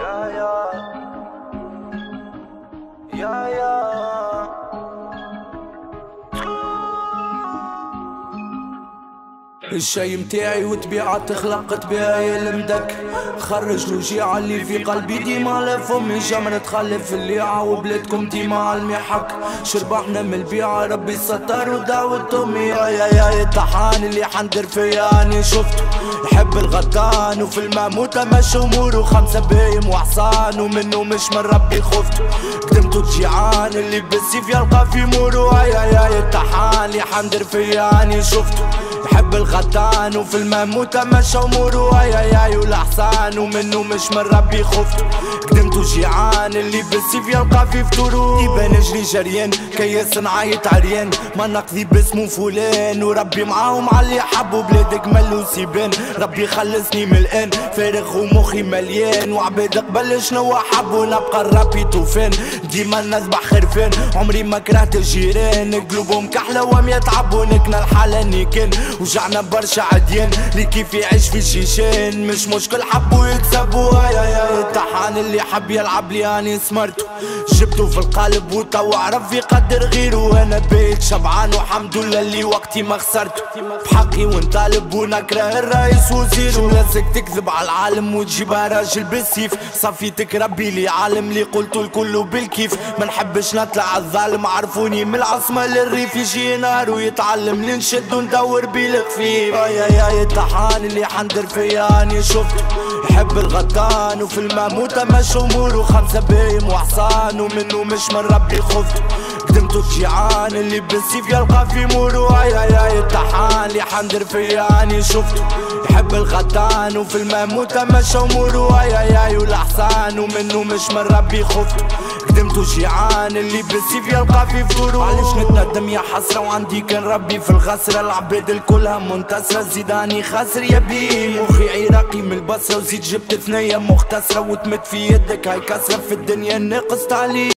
الشي متاعي وطبيعة تخلقت بها يا المدك. خرج الوجيعة اللي في قلبي ديما لفمي جمر تخلف الليعة وبلادكم ديما عالمحك. شربحنا من البيعة ربي ستر ودعوة امي. يا الطحان اللي حندر فيا اني شفته يحب الغطان وفي الماموتة مشى اموره 5 بايم وحصان ومنه مش من ربي خفته. قدمته الجيعان اللي بالسيف يلقى في مورو. يا الطحان اللي حندر فيا اني شفته يحب الغطان وفي الماموتة مشى اموره. يا والحصان ومنه مش من ربي خفته. قدمته جيعان اللي بالسيف يلقى في فطورو. يبان نجري جريان كياس نعيط عريان ما نقضي باسمه فلان وربي معاهم علي حبوا بلادك ملو سيبان. ربي خلصني من الان فارغ ومخي مليان وعباد قبل شنو حبوا نبقى الربي طوفان. ديما نذبح خرفان عمري ما كرهت الجيران قلوبهم كحلة وهم يتعبوا نكنا الحالة نيكان. وجعنا برشا عديان اللي كيف يعيش في الشيشان مش مشكل حبوا يكسبوا. يا الطحان اللي حب يلعب لي اني سمرته جبته في القالب وتو عرف يقدر غيره. انا بيت شبعان وحمد لله اللي وقتي ما خسرته بحقي ونطالب ونكره الرئيس وزيرو. لازك تكذب على العالم وتجيبها راجل بالسيف. صفيتك ربي لي عالم اللي قلتو الكل بالكيف. ما نحبش نطلع الظالم عرفوني من العاصمة للريف. يجي نهار ويتعلم نشد وندور بالخفيف. يا الطحان اللي حندر فيا اني شفته يحب الغطان وفي الماموتة مشى اموره 5 بايم وحصان ومنه مش من ربي خفته. قدمته الجيعان اللي بالسيف يلقى في مورو. يا الطحان اللي حندر فيا اني شفته يحب الغطان وفي الماموتة مشى اموره. يا والحصان ومنه مش من ربي خفته. قدمته جيعان اللي بالسيف يلقى في فطورو. علاش نتندم يا حسرة وعندي كان ربي في الغسرة. العباد الكلها منتصرة زيداني خاسر يا بيه. مخي عراقي من البصرة وزيد جبت ثنية مختصرة وتمت في يدك هاي كسرة في الدنيا ناقص تعليم.